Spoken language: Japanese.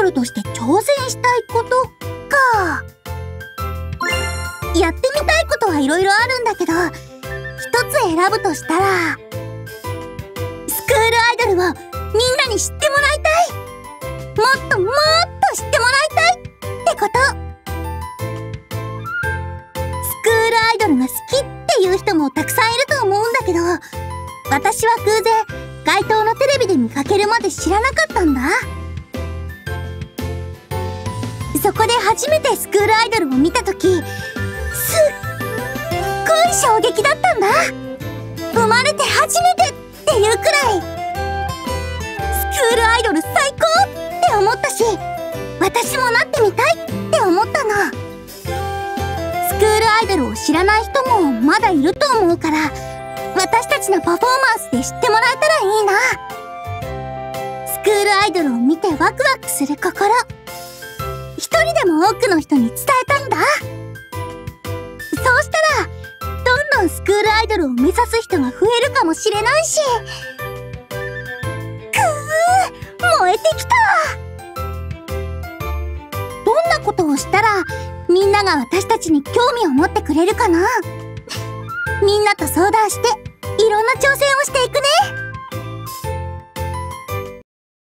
ルとして挑戦したいことか。やってみたいことはいろいろあるんだけど、一つ選ぶとしたら、スクールアイドルをみんなに知ってもらいたい。もっともっと知ってもらいたいってこと。スクールアイドルが好きっていう人もたくさんいると思うんだけど、私は偶然街頭のテレビで見かけるまで知らなかったんだ。そこで初めてスクールアイドルを見たとき、すっごい衝撃だったんだ。生まれて初めてっていうくらい、スクールアイドル最高って思ったし、私もなってみたいって思ったの。スクールアイドルを知らない人もまだいると思うから、私たちのパフォーマンスで知ってもらえたらいいな。スクールアイドルを見てワクワクする心、一人でも多くの人に伝えたいんだ。そうしたらどんどんスクールアイドルを目指す人が増えるかもしれないし。燃えてきた。どんなことをしたらみんなが私たちに興味を持ってくれるかな。みんなと相談していろんな挑戦をしていくね。